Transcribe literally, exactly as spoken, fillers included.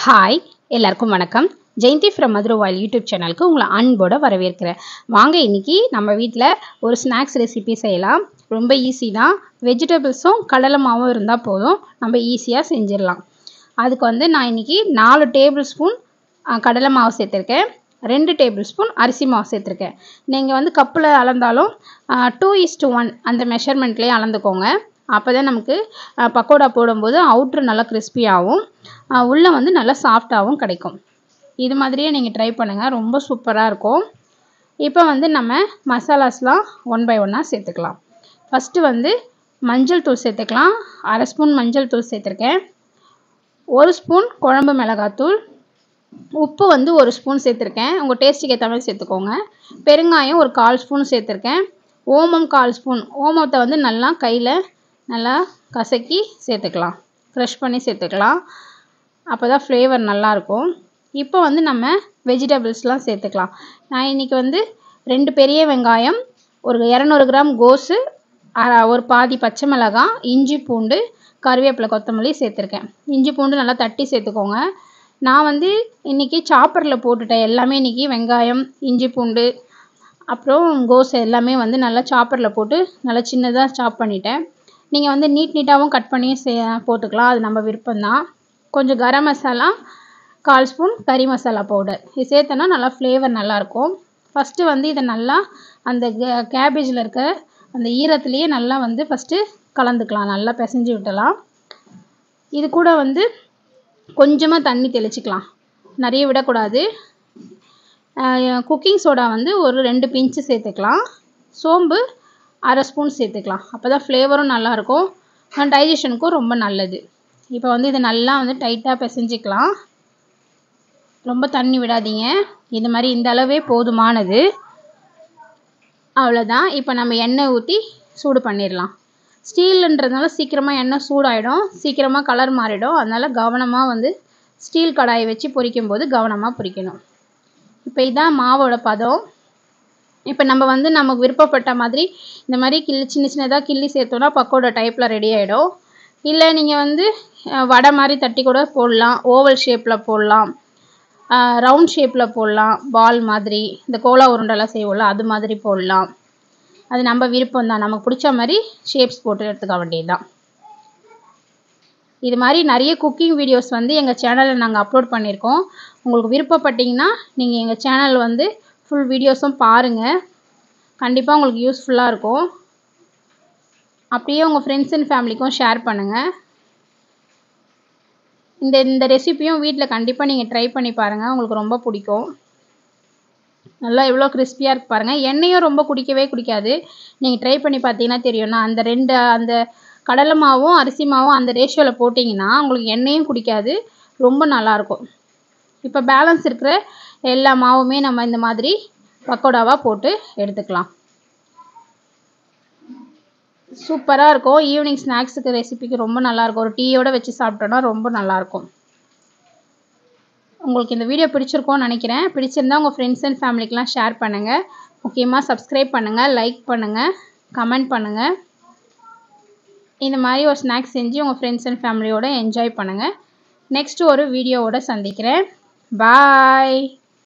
Hi எல்லாருக்கும் வணக்கம். Jayanthi from Madurai வாயில் யூடியூப் சேனலுக்கு உங்களை அன்போட வரவேற்கிறேன். வாங்க இன்னைக்கு நம்ம வீட்டில் ஒரு ஸ்நாக்ஸ் ரெசிபி செய்யலாம். ரொம்ப ஈஸி தான். வெஜிடபிள்ஸும் கடலை மாவும் இருந்தால் போதும், நம்ம ஈஸியாக செஞ்சிடலாம். அதுக்கு வந்து நான் இன்றைக்கி நாலு டேபிள் ஸ்பூன் கடலை மாவு சேர்த்துருக்கேன், ரெண்டு டேபிள் ஸ்பூன் அரிசி மாவு சேர்த்துருக்கேன். நீங்கள் வந்து கப்பில் அளந்தாலும் டூ இஸ் டு ஒன் அந்த மெஷர்மெண்ட்லேயே அளந்துக்கோங்க. அப்போ தான் நமக்கு பக்கோடா போடும்போது அவுட்ரு நல்லா கிறிஸ்பியாகவும் உள்ளே வந்து நல்லா சாஃப்டாகவும் கிடைக்கும். இது மாதிரியே நீங்கள் ட்ரை பண்ணுங்கள், ரொம்ப சூப்பராக இருக்கும். இப்போ வந்து நம்ம மசாலாஸ்லாம் ஒன் பை ஒன்னாக சேர்த்துக்கலாம். ஃபஸ்ட்டு வந்து மஞ்சள் தூள் சேர்த்துக்கலாம். அரை ஸ்பூன் மஞ்சள் தூள் சேர்த்துருக்கேன். ஒரு ஸ்பூன் குழம்பு மிளகாத்தூள், உப்பு வந்து ஒரு ஸ்பூன் சேர்த்துருக்கேன், உங்கள் டேஸ்ட்டுக்கு ஏற்ற மாதிரி சேர்த்துக்கோங்க. பெருங்காயம் ஒரு கால் ஸ்பூன் சேர்த்துருக்கேன். ஓமம் கால் ஸ்பூன். ஓமத்தை வந்து நல்லா கையில் நல்லா கசக்கி சேர்த்துக்கலாம், க்ரஷ் பண்ணி சேர்த்துக்கலாம். அப்போ தான் ஃப்ளேவர் நல்லாயிருக்கும். இப்போ வந்து நம்ம வெஜிடபிள்ஸ்லாம் சேர்த்துக்கலாம். நான் இன்றைக்கி வந்து ரெண்டு பெரிய வெங்காயம், ஒரு இரநூறு கிராம் கோஸு, ஒரு பாதி பச்சை மிளகாய், இஞ்சி பூண்டு, கருவேப்பிலை, கொத்தமல்லி சேர்த்துருக்கேன். இஞ்சி பூண்டு நல்லா தட்டி சேர்த்துக்கோங்க. நான் வந்து இன்றைக்கி சாப்பரில் போட்டுட்டேன் எல்லாமே. இன்றைக்கி வெங்காயம், இஞ்சி பூண்டு, அப்புறம் கோஸ் எல்லாமே வந்து நல்லா சாப்பரில் போட்டு நல்லா சின்னதாக சாப் பண்ணிட்டேன். நீங்கள் வந்து நீட் நீட்டாகவும் கட் பண்ணி சே போட்டுக்கலாம், அது நம்ம விருப்பம்தான். கொஞ்சம் கரம் மசாலா கால் ஸ்பூன், கறி மசாலா பவுடர் இது சேர்த்தோன்னா நல்லா ஃப்ளேவர் நல்லாயிருக்கும். ஃபஸ்ட்டு வந்து இதை நல்லா அந்த கேபேஜில் இருக்க அந்த ஈரத்துலேயே நல்லா வந்து ஃபஸ்ட்டு கலந்துக்கலாம், நல்லா பிசைஞ்சு விட்டலாம். இது கூட வந்து கொஞ்சமாக தண்ணி தெளிச்சிக்கலாம், நிறைய விடக்கூடாது. குக்கிங் சோடா வந்து ஒரு ரெண்டு பிஞ்சு சேர்த்துக்கலாம். சோம்பு அரை ஸ்பூன் சேர்த்துக்கலாம். அப்போ தான் ஃப்ளேவரும் நல்லாயிருக்கும், டைஜஷனுக்கும் ரொம்ப நல்லது. இப்போ வந்து இதை நல்லா வந்து டைட்டாக பிசைஞ்சிக்கலாம். ரொம்ப தண்ணி விடாதீங்க, இது மாதிரி இந்த அளவே போதுமானது. அவ்வளோதான். இப்போ நம்ம எண்ணெய் ஊற்றி சூடு பண்ணிடலாம். ஸ்டீலுன்றதுனால சீக்கிரமாக எண்ணெய் சூடாகிடும், சீக்கிரமாக கலர் மாறிடும். அதனால் கவனமாக வந்து ஸ்டீல் கடாயை வச்சு பொரிக்கும் போது கவனமாக பொரிக்கணும். இப்போ இதுதான் மாவோட பதம். இப்போ நம்ம வந்து நமக்கு விருப்பப்பட்ட மாதிரி இந்த மாதிரி கிள்ளி சின்ன சின்னதாக கிள்ளி சேர்த்தோன்னா பக்கோடா டைப்பில் ரெடி ஆகிடும். இல்லை நீங்கள் வந்து வடை மாதிரி தட்டி கூட போடலாம், ஓவல் ஷேப்பில் போடலாம், ரவுண்ட் ஷேப்பில் போடலாம், பால் மாதிரி இந்த கோலா உருண்டெல்லாம் செய்வோம்ல அது மாதிரி போடலாம். அது நம்ம விருப்பம் தான், நமக்கு பிடிச்ச மாதிரி ஷேப்ஸ் போட்டு எடுத்துக்க வேண்டியது தான். இது மாதிரி நிறைய குக்கிங் வீடியோஸ் வந்து எங்கள் சேனலில் நாங்கள் அப்லோட் பண்ணியிருக்கோம். உங்களுக்கு விருப்பப்பட்டிங்கன்னா நீங்கள் எங்கள் சேனல் வந்து ஃபுல் வீடியோஸும் பாருங்கள், கண்டிப்பாக உங்களுக்கு யூஸ்ஃபுல்லாக இருக்கும். அப்படியே உங்கள் ஃப்ரெண்ட்ஸ் அண்ட் ஃபேமிலிக்கும் ஷேர் பண்ணுங்கள். இந்த இந்த ரெசிப்பியும் வீட்டில் கண்டிப்பாக நீங்கள் ட்ரை பண்ணி பாருங்கள், உங்களுக்கு ரொம்ப பிடிக்கும். நல்லா எவ்வளோ கிறிஸ்பியாக இருக்கு பாருங்கள். எண்ணெயும் ரொம்ப குடிக்கவே குடிக்காது, நீங்கள் ட்ரை பண்ணி பார்த்தீங்கன்னா தெரியும்னா. அந்த ரெண்டு அந்த கடலை மாவும் அரிசி மாவும் அந்த ரேஷியோவில் போட்டிங்கன்னா உங்களுக்கு எண்ணெயும் குடிக்காது, ரொம்ப நல்லாயிருக்கும். இப்போ பேலன்ஸ் இருக்கிற எல்லா மாவுமே நம்ம இந்த மாதிரி பக்கோடாவாக போட்டு எடுத்துக்கலாம். சூப்பராக இருக்கும். ஈவினிங் ஸ்நாக்ஸுக்கு ரெசிபிக்கு ரொம்ப நல்லாயிருக்கும். ஒரு டீயோடு வச்சு சாப்பிட்டோன்னா ரொம்ப நல்லாயிருக்கும். உங்களுக்கு இந்த வீடியோ பிடிச்சிருக்கோன்னு நினைக்கிறேன். பிடிச்சிருந்தா உங்கள் ஃப்ரெண்ட்ஸ் அண்ட் ஃபேமிலிக்கெலாம் ஷேர் பண்ணுங்கள். முக்கியமாக சப்ஸ்கிரைப் பண்ணுங்கள், லைக் பண்ணுங்கள், கமெண்ட் பண்ணுங்கள். இந்த மாதிரி ஒரு ஸ்நாக்ஸ் செஞ்சு உங்கள் ஃப்ரெண்ட்ஸ் அண்ட் ஃபேமிலியோடு என்ஜாய் பண்ணுங்கள். நெக்ஸ்ட்டு ஒரு வீடியோவோடு சந்திக்கிறேன். பாய்.